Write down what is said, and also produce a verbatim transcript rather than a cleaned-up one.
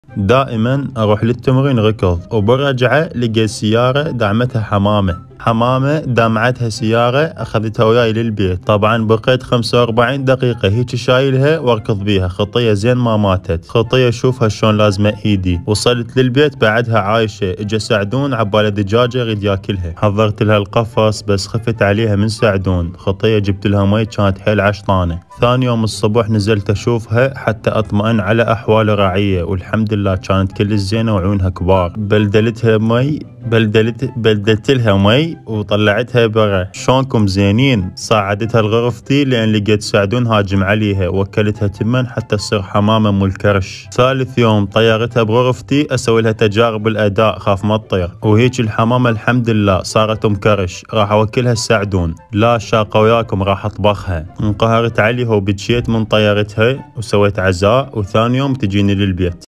دائما اروح للتمرين ركض وبالرجعة لقيت سيارة دعمتها حمامة حمامة دامعتها سيارة اخذتها وياي للبيت. طبعا بقيت خمسة واربعين دقيقة هيك شايلها واركض بيها. خطية زين ما ماتت. خطية شوفها شلون لازمة ايدي. وصلت للبيت بعدها عايشة. اجا سعدون عبالة دجاجة يريد ياكلها. حضرت لها القفص بس خفت عليها من سعدون. خطية جبت لها مي كانت حيل عشطانة. ثاني يوم الصبح نزلت اشوفها حتى اطمئن على احوال الرعية والحمد لله كانت كلش زينة وعيونها كبار. بلدلتها مي بلدلت بلدلت لها مي وطلعتها برا. شلونكم زينين؟ صعدتها لغرفتي لان لقيت سعدون هاجم عليها. وكلتها تمن حتى تصير حمامة مول كرش. ثالث يوم طيرتها بغرفتي اسوي لها تجارب الاداء خاف ما تطير. وهيك الحمامة الحمد لله صارت ام كرش. راح اوكلها سعدون. لا شاقة وياكم راح اطبخها. انقهرت عليها وبكيت من طيرتها وسويت عزاء وثاني يوم تجيني للبيت.